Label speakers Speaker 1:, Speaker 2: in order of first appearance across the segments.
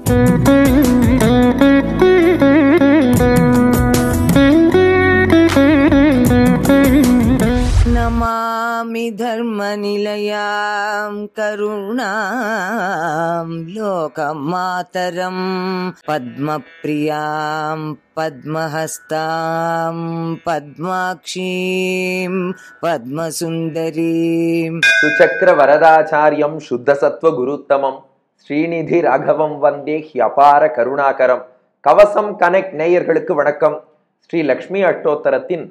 Speaker 1: नमामि धर्मनिलयां करुणां लोकमातरं पद्मप्रियां पद्महस्तां पद्माक्षीं पद्मसुन्दरीं
Speaker 2: सुचक्र वरदाचार्यं शुद्धसत्व गुरुत्तमं ஸ்ரீநிதி ராகவம் வந்தே ஹியபார கருணாகரம். கவசம் கனெக்ட் நேயர்களுக்கு வணக்கம். ஸ்ரீ லக்ஷ்மி அஷ்டோத்தரத்தின்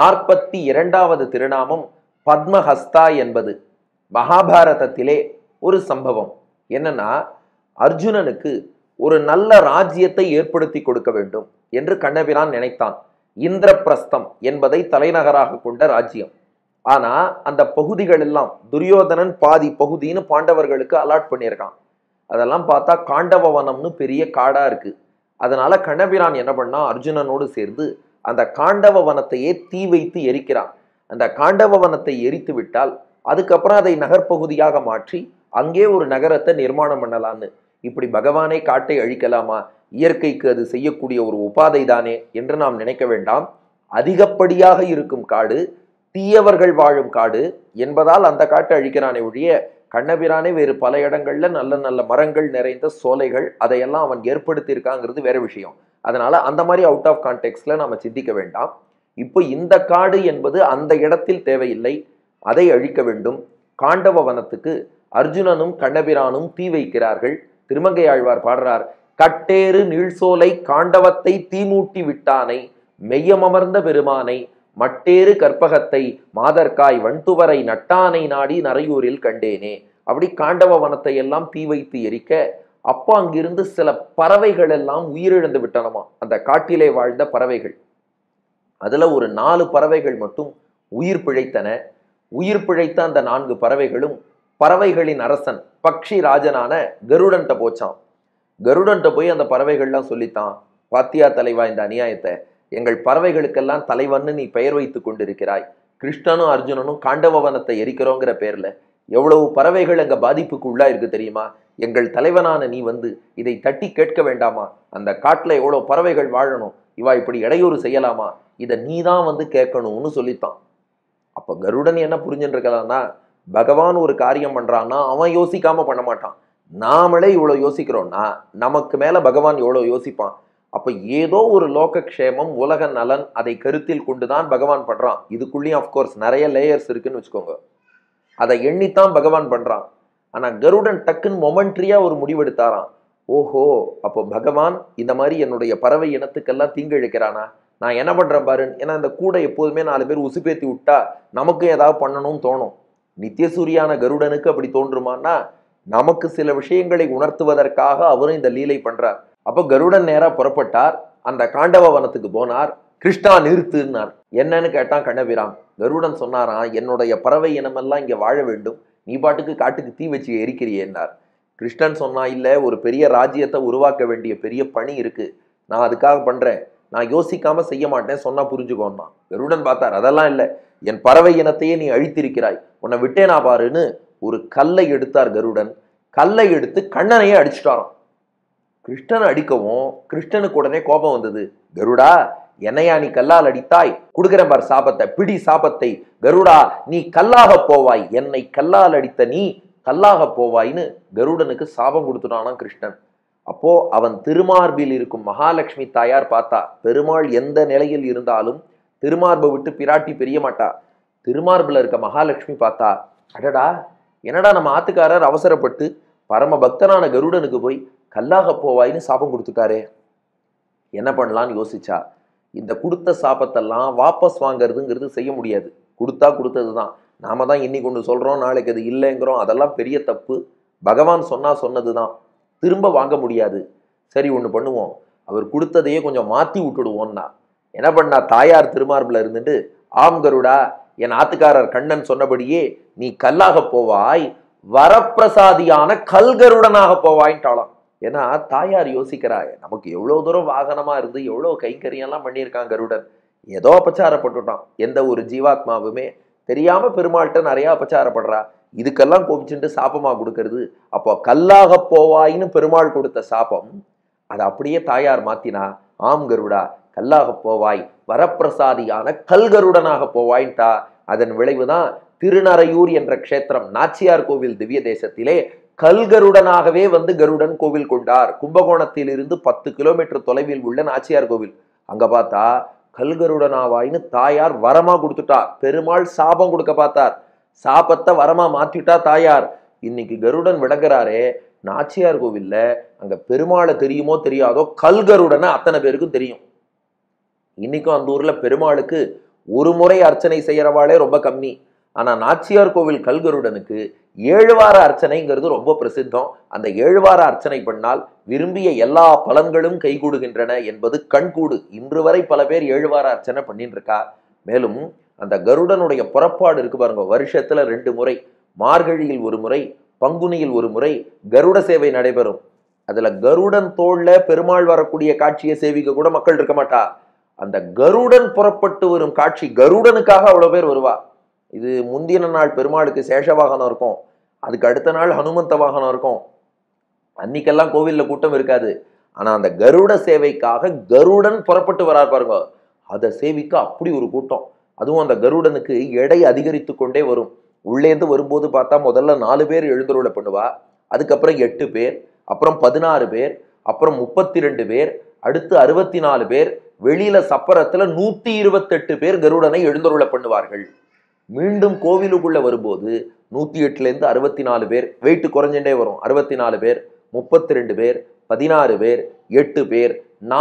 Speaker 2: 42வது திருநாமம் பத்மஹஸ்தா என்பது. மகாபாரதத்திலே ஒரு சம்பவம் என்னன்னா, அர்ஜுனனுக்கு ஒரு நல்ல ராஜ்யத்தை ஏற்படுத்தி கொடுக்க வேண்டும் என்று கண்ணபிரான் நினைத்தான். இந்திரபிரஸ்தம் என்பதை தலைநகராக கொண்ட ராஜ்யம். ஆனா அந்த பகுதிகள் எல்லாம் துரியோதனன் பாதி பகுதின்னு பாண்டவர்களுக்கு அலாட் பண்ணியிருக்கான். அதெல்லாம் பார்த்தா காண்டவ வனம்னு பெரிய காடா இருக்கு. அதனால கண்ணபிரான் என்ன பண்ணா, அர்ஜுனனோடு சேர்ந்து அந்த காண்டவ வனத்தையே தீ வைத்து எரிக்கிறான். அந்த காண்டவ வனத்தை எரித்து விட்டால் அதுக்கப்புறம் அதை நகர்பகுதியாக மாற்றி அங்கே ஒரு நகரத்தை நிர்மாணம் பண்ணலான்னு. இப்படி பகவானே காட்டை அழிக்கலாமா? இயற்கைக்கு அது செய்யக்கூடிய ஒரு உபாதை தானே என்று நாம் நினைக்க வேண்டாம். அதிகப்படியாக இருக்கும் காடு தீயவர்கள் வாழும் காடு என்பதால் அந்த காட்டை அழிக்கிறானே ஒழிய, கண்ணபிரானே வேறு பல இடங்கள்ல நல்ல நல்ல மரங்கள் நிறைந்த சோலைகள் அதையெல்லாம் அவன் ஏற்படுத்தியிருக்காங்கிறது வேற விஷயம். அதனால அந்த மாதிரி அவுட் ஆஃப் கான்டெக்ட்ல நாம சிந்திக்க வேண்டாம். இப்போ இந்த காடு என்பது அந்த இடத்தில் தேவையில்லை, அதை அழிக்க வேண்டும். காண்டவ வனத்துக்கு அர்ஜுனனும் கண்ணபிரானும் தீ வைக்கிறார்கள். திருமங்கை ஆழ்வார் பாடுறார், கட்டேறு நீழ்சோலை காண்டவத்தை தீமூட்டி விட்டானை மெய்யமர்ந்த பெருமானை மட்டேறு கற்பகத்தை மாதர்காய் வண்துவரை நட்டானை நாடி நரையூரில் கண்டேனே. அப்படி காண்டவ வனத்தை எல்லாம் தீ வைத்து எரிக்க, அப்போ அங்கிருந்து சில பறவைகள் எல்லாம் உயிரிழந்து விட்டனமா, அந்த காட்டிலே வாழ்ந்த பறவைகள். அதுல ஒரு 4 பறவைகள் மட்டும் உயிர் பிழைத்தன. உயிர் பிழைத்த அந்த 4 பறவைகளும் பறவைகளின் அரசன் பக்ஷி ராஜனான கருடன்ட்ட போச்சான். கருடன்ட்ட போய் அந்த பறவைகள்லாம் சொல்லித்தான், பாத்தியா தலைவா, இந்த அநியாயத்தை, எங்கள் பறவைகளுக்கெல்லாம் தலைவன்னு நீ பெயர் வைத்து கொண்டிருக்கிறாய். கிருஷ்ணனும் அர்ஜுனனும் காண்டவ வனத்தை எரிக்கிறோங்கிற பேர்ல எவ்வளவு பறவைகள் அங்க பாதிப்புக்கு உள்ளா இருக்கு தெரியுமா? எங்கள் தலைவனான நீ வந்து இதை தட்டி கேட்க வேண்டாமா? அந்த காட்டுல எவ்வளவு பறவைகள் வாழணும், இவா இப்படி இடையூறு செய்யலாமா? இதை நீதான் வந்து கேட்கணும்னு சொல்லித்தான். அப்ப கருடன் என்ன புரிஞ்சுருக்கலாம்னா, பகவான் ஒரு காரியம் பண்றான்னா அவன் யோசிக்காம பண்ண மாட்டான். நாமளே இவ்வளவு யோசிக்கிறோம்னா நமக்கு மேல பகவான் எவ்வளவு யோசிப்பான். அப்ப ஏதோ ஒரு லோகக்ஷேமம், உலக நலன், அதை கருத்தில் கொண்டுதான் பகவான் பண்றான். இதுக்குள்ளேயும் அப்கோர்ஸ் நிறைய லேயர்ஸ் இருக்குன்னு வச்சுக்கோங்க. அதை எண்ணித்தான் பகவான் பண்றான். ஆனா கருடன் டக்குன்னு மொமெண்ட்ரியா ஒரு முடிவெடுத்தாராம். ஓஹோ, அப்போ பகவான் இந்த மாதிரி என்னுடைய பறவை இனத்துக்கெல்லாம் தீங்கு இழைக்கிறானா? நான் என்ன பண்றேன் பாரு. ஏன்னா இந்த கூட எப்போதுமே 4 பேர் உசுப்பேத்தி விட்டா நமக்கும் ஏதாவது பண்ணணும்னு தோணும். நித்தியசூரியான கருடனுக்கு அப்படி தோன்றுமானா, நமக்கு சில விஷயங்களை உணர்த்துவதற்காக அவரும் இந்த லீலை பண்றார். அப்ப கருடன் நேரா புறப்பட்டார். அந்த காண்டவ வனத்துக்கு போனார். கிருஷ்ணா நிறுத்துனார். என்னன்னு கேட்டான் கண்ணபிரான். கருடன் சொன்னாராம், என்னுடைய பறவை இனமெல்லாம் இங்க வாழ வேண்டும், நீ பாட்டுக்கு காட்டுக்கு தீ வச்சு எரிக்கிறியேன்னார். கிருஷ்ணன் சொன்னா, இல்ல, ஒரு பெரிய ராஜ்யத்தை உருவாக்க வேண்டிய பெரிய பணி இருக்கு, நான் அதுக்காக பண்றேன், நான் யோசிக்காம செய்ய மாட்டேன், சொன்னா புரிஞ்சுக்கோன்னா. கருடன் பார்த்தார், அதெல்லாம் இல்லை, என் பறவை இனத்தையே நீ அழித்திருக்கிறாய், உன்னை விட்டேனா பாருன்னு ஒரு கல்லை எடுத்தார் கருடன். கல்லை எடுத்து கண்ணனையே அடிச்சுட்டாராம். கிருஷ்ணனை அடிக்கவும் கிருஷ்ணனுக்கு உடனே கோபம் வந்தது. கருடா, என்னையா நீ கல்லால் அடித்தாய்? கொடுக்கிறேன் பார் சாபத்தை, பிடி சாபத்தை. கருடா, நீ கல்லாக போவாய், என்னை கல்லால் அடித்த நீ கல்லாக போவாய்னு கருடனுக்கு சாபம் கொடுத்துட்டானாம் கிருஷ்ணன். அப்போ அவன் திருமார்பில் இருக்கும் மகாலட்சுமி தாயார் பார்த்தா, பெருமாள் எந்த நிலையில் இருந்தாலும் திருமார்பை விட்டு பிராட்டி பெரிய மாட்டா. திருமார்பில் இருக்க மகாலட்சுமி பார்த்தா, அடடா, என்னடா நம்ம ஆத்துக்காரர் அவசரப்பட்டு பரம பக்தனான கருடனுக்கு போய் கல்லாக போவாயின்னு சாபம் கொடுத்துட்டாரே, என்ன பண்ணலான்னு யோசிச்சா. இந்த கொடுத்த சாபத்தெல்லாம் வாபஸ் வாங்கிறதுங்கிறது செய்ய முடியாது. கொடுத்தா கொடுத்தது தான். நாம தான் இன்னைக்கு ஒன்று சொல்றோம், நாளைக்கு அது இல்லைங்கிறோம். அதெல்லாம் பெரிய தப்பு. பகவான் சொன்னா சொன்னது தான், திரும்ப வாங்க முடியாது. சரி, ஒன்று பண்ணுவோம், அவர் கொடுத்ததையே கொஞ்சம் மாற்றி விட்டுடுவோம்னா என்ன பண்ணா, தாயார் திருமார்பில் இருந்துட்டு, ஆம் கருடா, என் ஆத்துக்காரர் கண்ணன் சொன்னபடியே நீ கல்லாக போவாய், வரப்பிரசாதியான கல்கருடனாக போவாயின்ட்டாலாம். ஏன்னா தாயார் யோசிக்கிறாய், நமக்கு எவ்வளவு தூரம் வாகனமா இருந்து எவ்வளவு கைங்கரியெல்லாம் பண்ணியிருக்கான் கருடன். ஏதோ அபச்சாரப்பட்டுட்டான். எந்த ஒரு ஜீவாத்மாவுமே தெரியாம பெருமாள்கிட்ட நிறைய அபச்சாரப்படுறா. இதுக்கெல்லாம் கோபிச்சுட்டு சாபமா கொடுக்கறது. அப்போ கல்லாக போவாயின்னு பெருமாள் கொடுத்த சாபம் அதை அப்படியே தாயார் மாத்தினா, ஆம் கருடா கல்லாக போவாய், வரப்பிரசாதியான கல்கருடனாக போவாய்ட்டா. அதன் விளைவுதான் திருநறையூர் என்ற க்ஷேத்திரம், நாச்சியார் கோவில் திவ்ய தேசத்திலே கல்கருடனாகவே வந்து கருடன் கோவில் கொண்டார். கும்பகோணத்தில் இருந்து 10 கிலோமீட்டர் தொலைவில் உள்ள நாச்சியார் கோவில். அங்க பார்த்தா கல்கருடனாவாயின்னு தாயார் வரமா கொடுத்துட்டா. பெருமாள் சாபம் கொடுக்க பார்த்தார், சாபத்தை வரமா மாத்திட்டா தாயார். இன்னைக்கு கருடன் விளங்குறாரே நாச்சியார் கோவில்ல, அங்க பெருமாளை தெரியுமோ தெரியாதோ கல்கருடனை அத்தனை பேருக்கும் தெரியும். இன்னைக்கும் அந்த ஊர்ல பெருமாளுக்கு ஒரு முறை அர்ச்சனை செய்யறவாளே ரொம்ப கம்மி. ஆனா நாச்சியார் கோவில் கல்கருடனுக்கு 7 வார அர்ச்சனைங்கிறது ரொம்ப பிரசித்தம். அந்த 7 வார அர்ச்சனை பண்ணால் விரும்பிய எல்லா பலன்களும் கைகூடுகின்றன என்பது கண்கூடு. இன்று வரை பல பேர் 7 வார அர்ச்சனை பண்ணிட்டு இருக்கா. மேலும் அந்த கருடனுடைய புறப்பாடு இருக்கு பாருங்க, வருஷத்துல 2 முறை, மார்கழியில் ஒரு முறை, பங்குனியில் ஒரு முறை கருட சேவை நடைபெறும். அதுல கருடன் தோல்ல பெருமாள் வரக்கூடிய காட்சியை சேவிக்க கூட மக்கள் இருக்க மாட்டா. அந்த கருடன் புறப்பட்டு வரும் காட்சி, கருடனுக்காக அவ்வளவு பேர் வருவா. இது முந்தின நாள் பெருமாளுக்கு சேஷ வாகனம் இருக்கும், அதுக்கு அடுத்த நாள் ஹனுமந்த வாகனம் இருக்கும். அன்னைக்கெல்லாம் கோவில்ல கூட்டம் இருக்காது. ஆனா அந்த கருட சேவைக்காக கருடன் புறப்பட்டு வரார் பாருங்க, அதை சேவிக்க அப்படி ஒரு கூட்டம். அதுவும் அந்த கருடனுக்கு எடை அதிகரித்து கொண்டே வரும். உள்ளேந்து வரும்போது பார்த்தா முதல்ல 4 பேர் எழுந்தருளை பண்ணுவா, அதுக்கப்புறம் 8 பேர், அப்புறம் 16 பேர், அப்புறம் 32 பேர், அடுத்து 64 பேர், வெளியில சப்பரத்துல 128 பேர் கருடனை எழுந்தருளை பண்ணுவார்கள். மீண்டும் கோவிலுக்குள்ள வரும்போது 108ல இருந்து 64 பேர், வெயிட் குறைஞ்சுட்டே வரும். 64 பேர், 32 பேர், 16 பேர், 8 பேர்,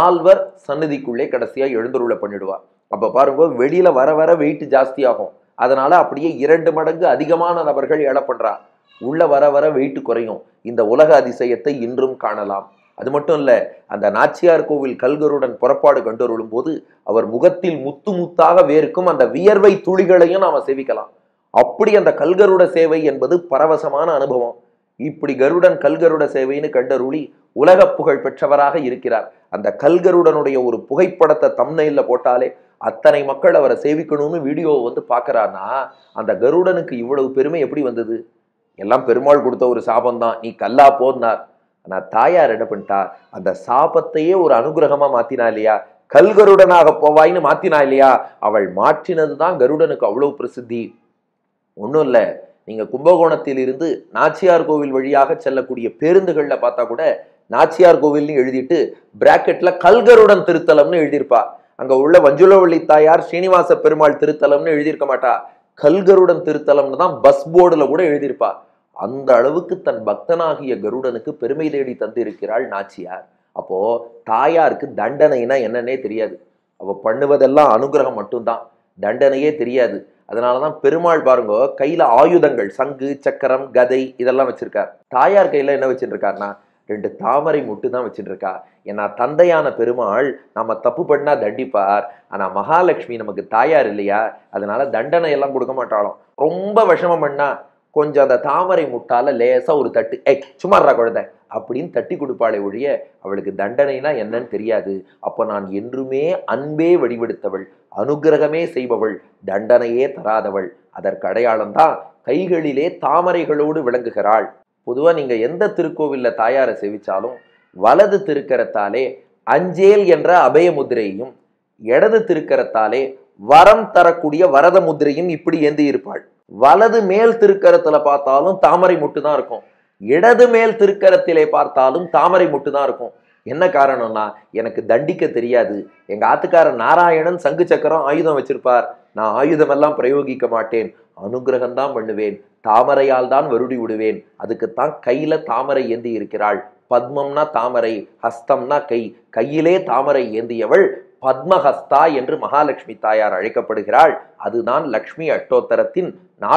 Speaker 2: 4 சன்னதிக்குள்ளே கடைசியா எழுந்தருளை பண்ணிடுவார். அப்ப பாருங்க, வெளியில வர வர வெயிட் ஜாஸ்தி ஆகும். அதனால அப்படியே 2 மடங்கு அதிகமான நபர்கள் எழ பண்றா. உள்ள வர வர வெயிட் குறையும். இந்த உலக அதிசயத்தை இன்றும் காணலாம். அது மட்டும் இல்ல, அந்த நாச்சியார் கோவில் கல்கருடன் புறப்பாடு கண்டருளும் போது அவர் முகத்தில் முத்து முத்தாக வேர்க்கும் அந்த வியர்வை துளிகளையும் நாம சேவிக்கலாம். அப்படி அந்த கல்கருட சேவை என்பது பரவசமான அனுபவம். இப்படி கருடன் கல்கருட சேவைன்னு கண்டருளி உலக புகழ் பெற்றவராக இருக்கிறார். அந்த கல்கருடனுடைய ஒரு புகைப்படத்தை தம்ப்நெயில்ல போட்டாலே அத்தனை மக்கள் அவரை சேவிக்கணும்னு வீடியோவை வந்து பாக்குறான்னா, அந்த கருடனுக்கு இவ்வளவு பெருமை எப்படி வந்தது? எல்லாம் பெருமாள் கொடுத்த ஒரு சாபம் தான், நீ கல்லா போனார். ஆனா தாயார் என்ன பண்ணிட்டா, அந்த சாபத்தையே ஒரு அனுகிரகமா மாத்தினா இல்லையா, கல்கருடனாக போவாயின்னு மாத்தினா இல்லையா. அவள் மாற்றினதுதான் கருடனுக்கு அவ்வளவு பிரசித்தி. ஒன்றும் இல்லை, நீங்க கும்பகோணத்தில் இருந்து நாச்சியார் கோவில் வழியாக செல்லக்கூடிய பேருந்துகள்ல பார்த்தா கூட நாச்சியார் கோவில்னு எழுதிட்டு பிராக்கெட்ல கல்கருடன் திருத்தலம்னு எழுதியிருப்பா. அங்க உள்ள வஞ்சுலவள்ளி தாயார் ஸ்ரீனிவாச பெருமாள் திருத்தலம்னு எழுதியிருக்க மாட்டா, கல்கருடன் திருத்தலம்னு தான் பஸ் போர்டுல கூட எழுதியிருப்பா. அந்த அளவுக்கு தன் பக்தனாகிய கருடனுக்கு பெருமை தேடி தந்து இருக்கிறாள் நாச்சியார். அப்போ தாயாருக்கு தண்டனைனா என்னன்னே தெரியாது. அவ பண்ணுவதெல்லாம் அனுகிரகம் மட்டும்தான், தண்டனையே தெரியாது. அதனாலதான் பெருமாள் பாருங்க கையில ஆயுதங்கள், சங்கு, சக்கரம், கதை இதெல்லாம் வச்சிருக்கார். தாயார் கையில என்ன வச்சுட்டு இருக்காருன்னா 2 தாமரை முட்டு தான் வச்சுட்டு இருக்கா. ஏன்னா தந்தையான பெருமாள் நம்ம தப்பு பண்ணா தண்டிப்பார். ஆனா மகாலட்சுமி நமக்கு தாயார் இல்லையா, அதனால தண்டனை எல்லாம் கொடுக்க மாட்டாலும். ரொம்ப விஷமம் பண்ணா கொஞ்சம் அந்த தாமரை முட்டால லேசா ஒரு தட்டு, சும்மாறா குழந்தை அப்படின்னு தட்டி கொடுப்பாளே ஒழிய அவளுக்கு தண்டனைனா என்னன்னு தெரியாது. அப்போ நான் என்றுமே அன்பே வடிவெடுத்தவள், அனுகிரகமே செய்பவள், தண்டனையே தராதவள். அதற்கு அடையாளம் தான் கைகளிலே தாமரைகளோடு விளங்குகிறாள். பொதுவா நீங்க எந்த திருக்கோவில்ல தாயாரை சேவிச்சாலும் வலது திருக்கரத்தாலே அஞ்சேல் என்ற அபய முத்திரையும், இடது திருக்கரத்தாலே வரம் தரக்கூடிய வரத முத்திரையும் இப்படி ஏந்தி இருப்பாள். வலது மேல் திருக்கரத்துல பார்த்தாலும் தாமரை முட்டு தான் இருக்கும், இடது மேல் திருக்கரத்திலே பார்த்தாலும் தாமரை முட்டு தான் இருக்கும். என்ன காரணம்னா, எனக்கு தண்டிக்க தெரியாது. எங்க ஆத்துக்காரர் நாராயணன் சங்கு சக்கரம் ஆயுதம் வச்சிருப்பார், நான் ஆயுதம் எல்லாம் பிரயோகிக்க மாட்டேன், அனுகிரகம் தான் பண்ணுவேன், தாமரையால் தான் வருடி விடுவேன். அதுக்குத்தான் கையில தாமரை ஏந்தி இருக்கிறாள். பத்மம்னா தாமரை, ஹஸ்தம்னா கை, கையிலே தாமரை ஏந்தியவள் பத்மஹஸ்தா என்று மகாலட்சுமி தாயார் அழைக்கப்படுகிறாள். அதுதான் லக்ஷ்மி அஷ்டோத்தரத்தின்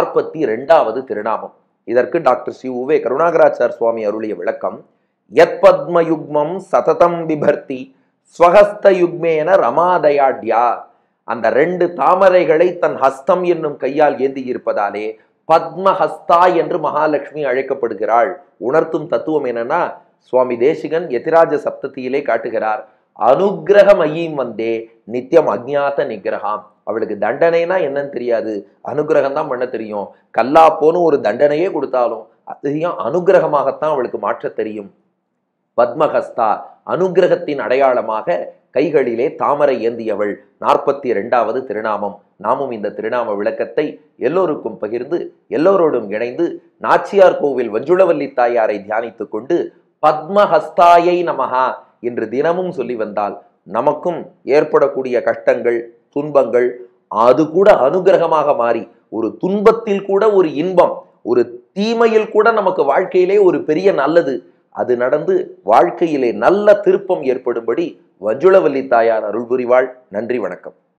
Speaker 2: 42வது திருநாமம். இதற்கு டாக்டர் ஸ்ரீ உவே கருணாகராச்சார் சுவாமி அருளிய விளக்கம், யத் பத்ம யுக்மம் சததம் விபர்த்தி ஸ்வஹஸ்த யுக்மேன ரமாதயாட்யா. அந்த 2 தாமரைகளை தன் ஹஸ்தம் என்னும் கையால் ஏந்தி இருப்பதாலே பத்மஹஸ்தா என்று மகாலட்சுமி அழைக்கப்படுகிறாள். உணர்த்தும் தத்துவம் என்னன்னா, சுவாமி தேசிகன் யதிராஜ சப்தத்தியிலே காட்டுகிறார், அனுகிரகமயீம் வந்தே நித்தியம் அஜ்ஞாத நிகிரகாம். அவளுக்கு தண்டனைனா என்னன்னு தெரியாது, அனுகிரகம் தான் பண்ண தெரியும். கல்லாப்போன்னு ஒரு தண்டனையே கொடுத்தாலும் அதையும் அனுகிரகமாகத்தான் அவளுக்கு மாற்ற தெரியும். பத்மஹஸ்தா, அனுகிரகத்தின் அடையாளமாக கைகளிலே தாமரை ஏந்தியவள். 42வது திருநாமம். நாமும் இந்த திருநாம விளக்கத்தை எல்லோருக்கும் பகிர்ந்து எல்லோரோடும் இணைந்து நாச்சியார் கோவில் வஞ்சுளவல்லி தாயாரை தியானித்துக் கொண்டு பத்மஹஸ்தாயை நமஹா என்று தினமும் சொல்லி வந்தால் நமக்கும் ஏற்படக்கூடிய கஷ்டங்கள், துன்பங்கள் அது கூட அனுகிரகமாக மாறி ஒரு துன்பத்தில் கூட ஒரு இன்பம், ஒரு தீமையில் கூட நமக்கு வாழ்க்கையிலே ஒரு பெரிய நல்லது அது நடந்து வாழ்க்கையிலே நல்ல திருப்பம் ஏற்படும்படி வஞ்சுளவல்லி தாயார் அருள் புரிவாள். நன்றி, வணக்கம்.